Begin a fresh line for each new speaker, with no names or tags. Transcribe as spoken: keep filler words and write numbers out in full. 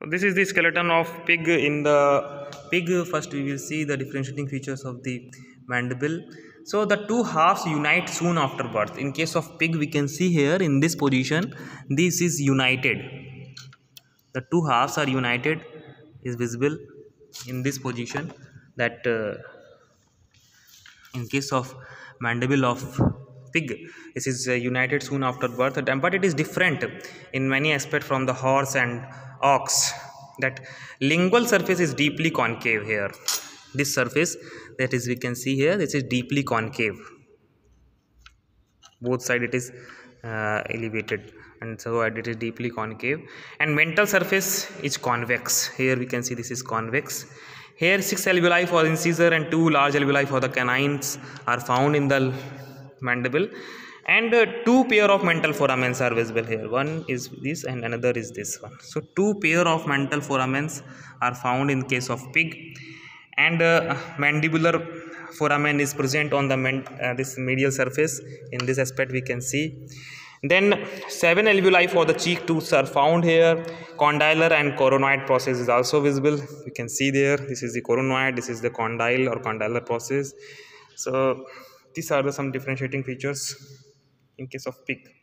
So this is the skeleton of pig. In the pig, first we will see the differentiating features of the mandible. So the two halves unite soon after birth. In case of pig, we can see here in this position, this is united. The two halves are united, is visible in this position. That uh, in case of mandible of pig, this is uh, united soon after birth, but it is different in many aspects from the horse and ox. That lingual surface is deeply concave here. This surface, that is we can see here, this is deeply concave. Both side it is uh, elevated, and so it is deeply concave. And mental surface is convex. Here we can see this is convex. Here six alveoli for incisor and two large alveoli for the canines are found in the mandible, and uh, two pair of mental foramens are visible here. One is this and another is this one. So two pair of mental foramens are found in case of pig, and uh, mandibular foramen is present on the uh, this medial surface. In this aspect we can see. Then seven alveoli for the cheek tooths are found here. Condylar and coronoid process is also visible. You can see there, this is the coronoid, this is the condyle or condylar process. So these are the some differentiating features in case of pig.